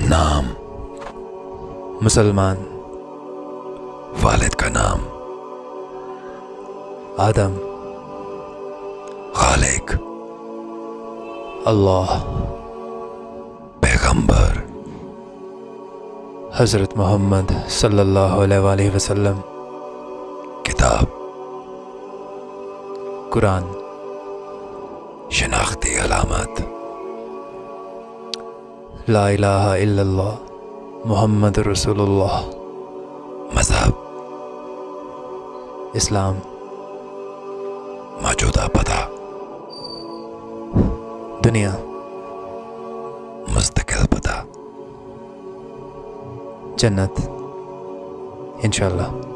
नाम, मुसलमान, वालिद का नाम, आदम, खालिक, अल्लाह, पैगंबर, हज़रत मोहम्मद सल्लल्लाहु अलैहि वसल्लम, किताब, कुरान, शनाख्ती अलामत, ला इलाहा इल्लल्लाह मुहम्मद रसूलुल्लाह, मज़हब, इस्लाम, मौजूदा पता, दुनिया, मुस्तकिल पता। जन्नत इंशाअल्लाह।